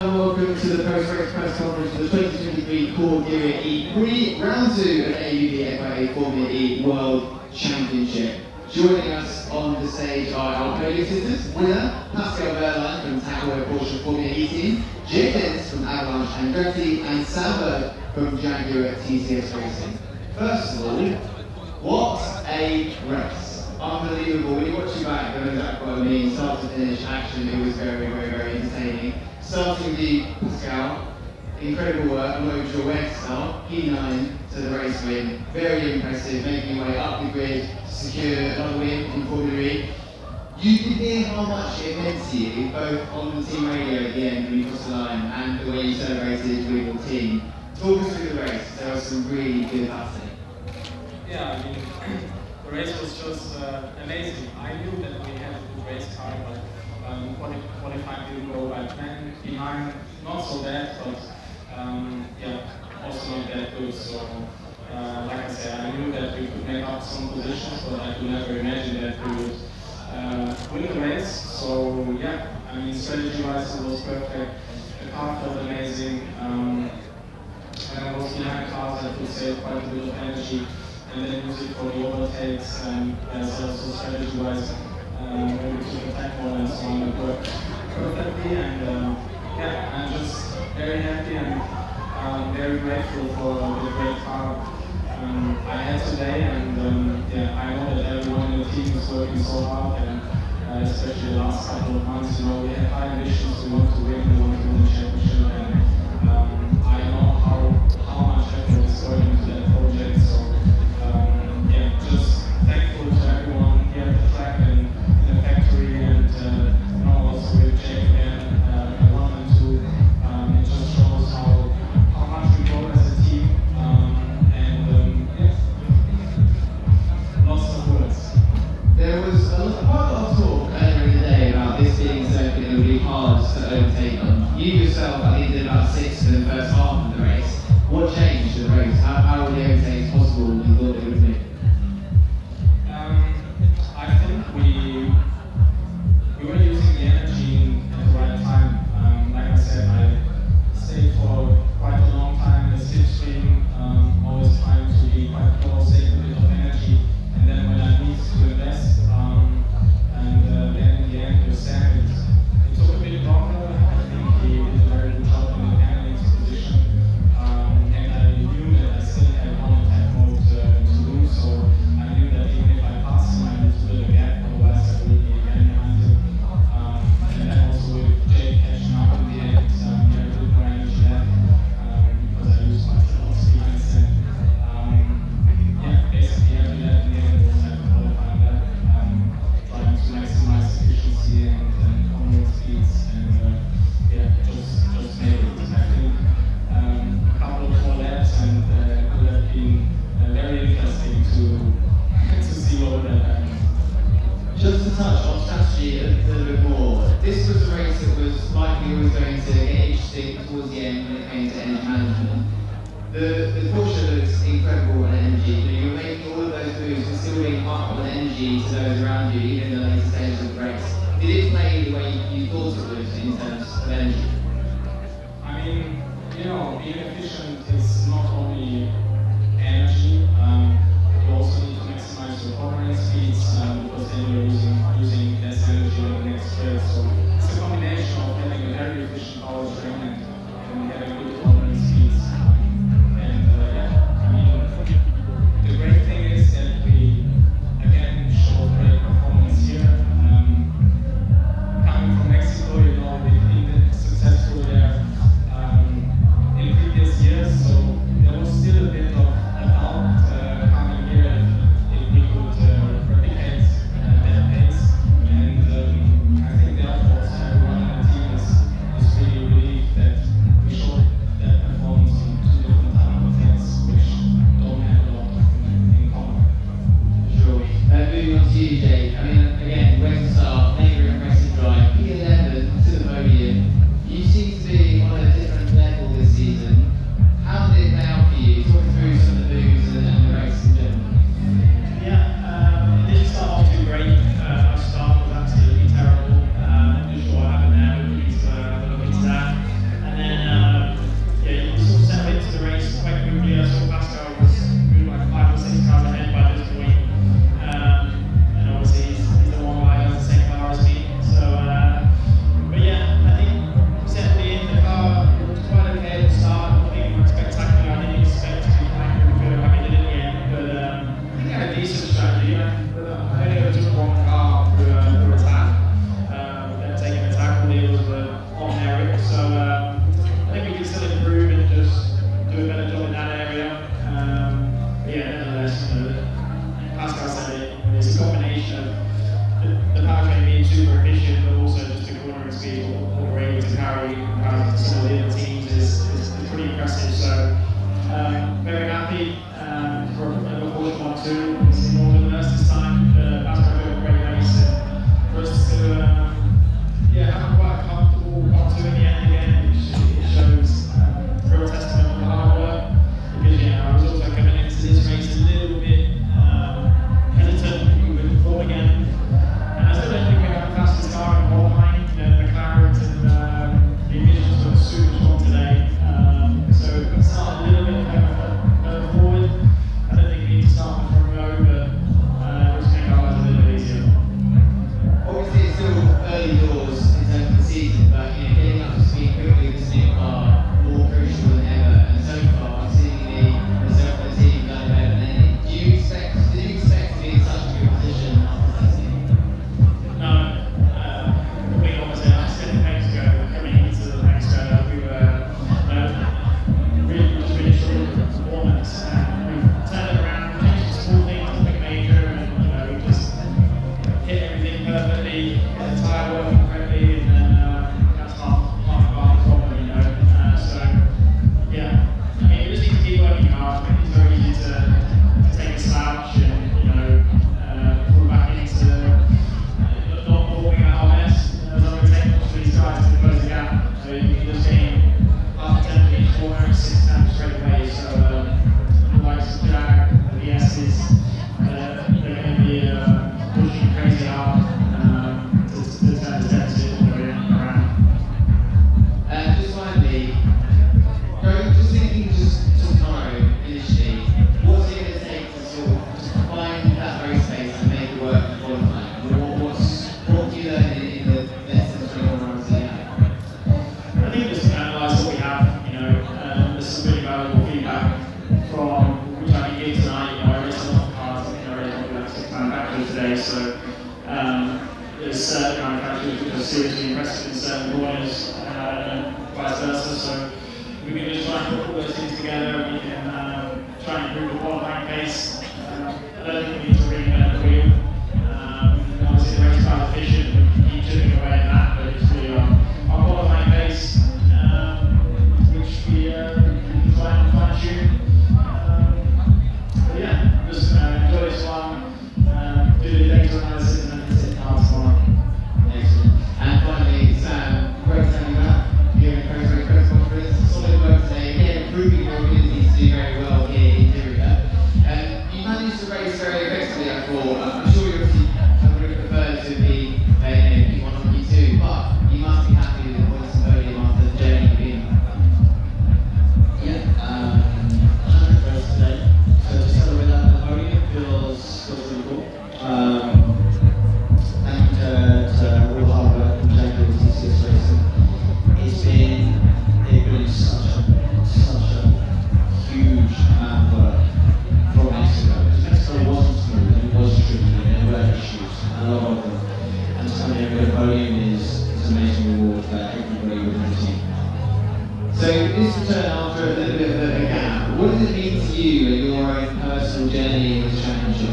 Welcome to the post-race press conference for the 2023 Cordillera E3 Round 2 of AUB FIA Formula E World Championship. Joining us on the stage are our podium sisters, winner Pascal Wehrlein from Tag Porsche Formula E team, Jake Dennis from Avalanche Andretti, and Sam Bird from Jaguar TCS Racing. First of all, what a race! Unbelievable. When you watch it back, you know exactly what I mean. Start to finish, action, it was very entertaining. Starting with you, Pascal, incredible work. I'm not even sure where to start. P9 to the race win. Very impressive, making your way up the grid to secure another win in Formula E. You did hear how much it meant to you, both on the team radio at the end when you crossed the line and the way you celebrated with your team. Talk us through the race. There was some really good passing. Yeah, I mean, the race was just amazing. I knew that we had a good race car, but qualifying didn't go by plan. Behind, not so bad, but yeah, also not that good. So, like I said, I knew that we could make up some positions, but I could never imagine that we would win the race. So, yeah, I mean, strategy-wise, it was perfect. The car felt amazing. And I was behind cars that would save quite a bit of energy, and then use it for the overtakes, and also strategy-wise. When we took attack mode and so on, it worked perfectly, and yeah, I'm just very happy and very grateful for the great car I had today, and yeah, I know that everyone in the team is working so hard, and especially the last couple of months, you know, we have high ambitions, we want to win, we want to win the championship, and I know how much effort is going into that project, so yeah, just thankful to everyone here at the track and in the factory, and you know, also with Jake again, 1 and 2, it just shows how much we grow as a team, and yeah, lots of words. There was quite a lot of talk earlier in the day about this being a circuit that would be hard to overtake on. You yourself, I think, did about 6th in the first half of the race. What changed in the race? How were the overtakes possible you thought it would be? I think we were using the energy at the right time. Like I said, I stayed for quite a long time in the slipstream, always trying to be quite close, save a bit of energy, and then when I need to invest, and then in the end with Sam, it took a bit longer. I think he did a very good job in the mechanics position, and I knew that I still had one attack mode to lose, so I knew that even if I pass him, I need to build a gap, otherwise I will be again behind him. And then also with Jake catching up in the end, he had a bit more energy left, because I used my speed instead. Yeah, basically after that, in the end, it was like a qualifying lap, trying to maximize efficiency and onward speeds, and yeah, just made it. I think a couple of more laps, and it would have been very interesting to see what would have happened. Just to touch on strategy a little bit more, this was a race that was likely always going to get interesting towards the end when it came to energy management. The Porsche looks incredible on energy. You were making all of those moves and still being up on energy to those around you, even in the later stages of the race. Did it play the way you thought it would in terms of energy? I mean, you know, being efficient is not only energy, you also need to maximize your cornering speeds, because then you're using less energy on the next straight. So it's a combination of having a very efficient powertrain and having good cornering speeds. Yeah, I mean, the great thing is that we again showed great performance here. Coming from Mexico, you know, we've been successful there in previous years, so there was still a bit of a doubt coming here if we could replicate that pace, and I think therefore everyone in the team is really relieved that we showed that performance on certain manufacturers which are seriously impressive in certain corners, and vice versa. So we can just try and put all those things together, and we can try and improve the qualifying pace. I don't think we need to reinvent the wheel. Obviously the race car is efficient, we can keep chipping away at that, but it's really our qualifying pace, which we can try and fine-tune. But yeah, just enjoy this one, do the data analysis, and then sit down tomorrow. Excellent. And finally, Sam, great to have you back here in Post-Race Press Conference. Solid work today, again, proving your ability to do very well here in Diriyah. You managed to race very effectively, I thought. I'm sure you obviously would have preferred to be P1 or P2, but you must be happy with the points and podium after the journey you've been on. Yeah, 100 race today. So to celebrate that at the podium feels really cool. Thank you to all the hard work and Jacob with TCS Racing. They've been such a huge amount of work from Mexico. Because Mexico wasn't smooth and it was tricky and there were issues, and a lot of them. And to come here with a podium is an amazing reward for everybody within the team. So this return after a little bit of a gap, what does it mean to you and your own personal journey in this championship?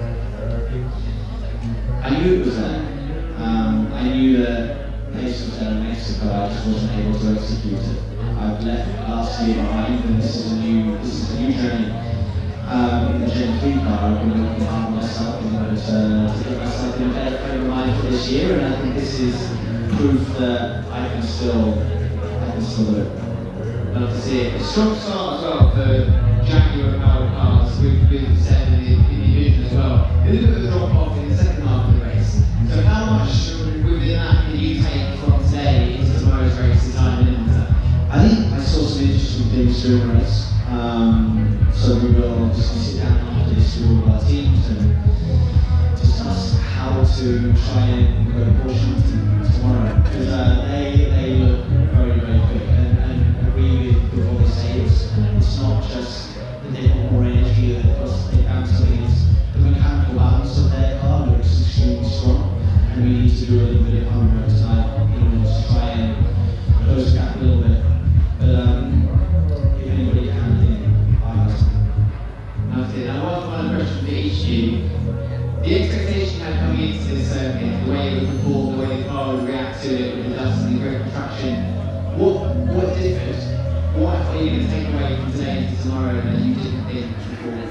I knew it was there. I knew that pace was there in Mexico, I just wasn't able to execute it. I've left last year behind, and this is a new journey. In the Gen 3 car, I've been working hard on myself in order to get myself in a better frame of mind for this year, and I think this is proof that I can still do it. Love to see it. A strong start as well for Jaguar powered cars with set in the division as well. A little bit of a drop off in the second half of the race. So how much within that can you take from today into tomorrow's race in time and Imola? I think I saw some interesting things during the race. So we will obviously sit down after this with all of our teams and discuss how to try and go to Porsche tomorrow. Because they look very, very quick. And agree with what they say. It's not just that they've got more energy across the something. It's the mechanical balance of their car looks extremely strong. And we need to do a little bit of homework tonight in order to try and close the gap a little bit. But if anybody can, then I ask. That's it. And one final question for each of you. The expectation you had coming into this circuit, the way it would perform, the way the car would react to it with the dust and the great traction, what differed? What are you going to take away from today into tomorrow that you didn't think before?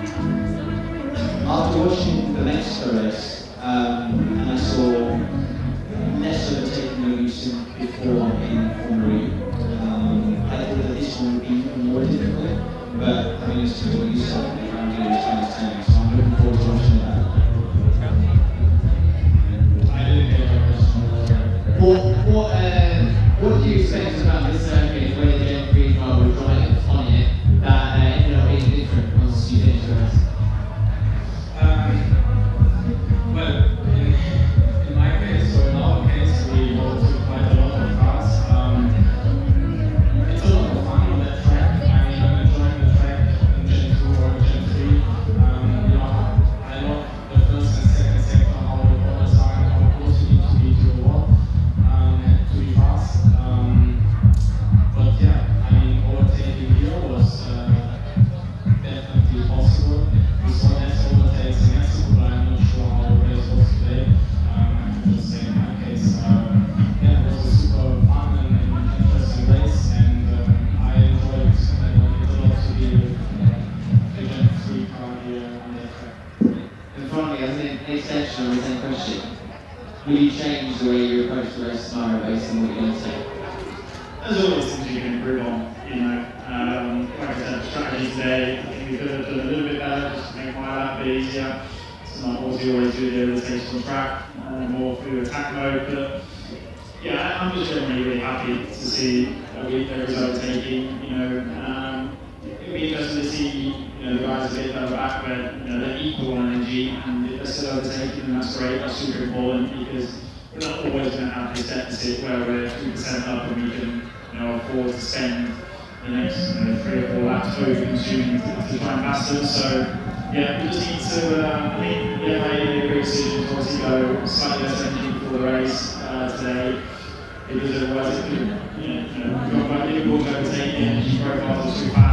After watching the Mexico race, and I saw less overtaking than we've seen before in Formula E, I thought that this one would be even more difficult, but I mean, it's to what you said, the round here is 2010, so I'm looking forward to watching that. I didn't get that question. What do you expect about this circuit, the way the Gen 3 car will drive on it, that ended up being different once you finish the race? Well, in my case, or in our case, we go to quite a lot of cars. It's a lot of fun on that track. I mean, I'm enjoying the track in Gen 2 or Gen 3. I love the first and second sector, how the corners are and how close you need to be to the wall, and to be fast. But yeah, I mean, overtaking here was definitely possible. We saw less overtakes in Mexico, but I'm not sure how the race was today. I can just say in my case, yeah, it was a super fun and interesting race, and I enjoyed it a lot to be with the Gen 3 car here on that track. And finally, as an extension on the same question, will you change the way you approach the race tomorrow based on what you're going to say? There's always things you can improve on, you know. Like I said, the strategy today, I think we could have done a little bit better just to make my lap a bit easier. It's not what we always do, the overtakes on track, more through attack mode. But yeah, I'm just generally really happy to see that there is overtaking, you know. It'll be interesting to see, you know, the guys a bit further back where, you know, they're equal on energy and they're still overtaking, and that's great, that's super important because we're not always going to have this deficit where we're 2% up and we can, you know, afford to spend the next 3 or 4 laps over-consuming to try and pass them. So yeah, we just need to, I think, yeah, made a great decision to obviously go slightly less energy before the race today, because otherwise it could, we talk about Liverpool overtaking energy profiles too fast.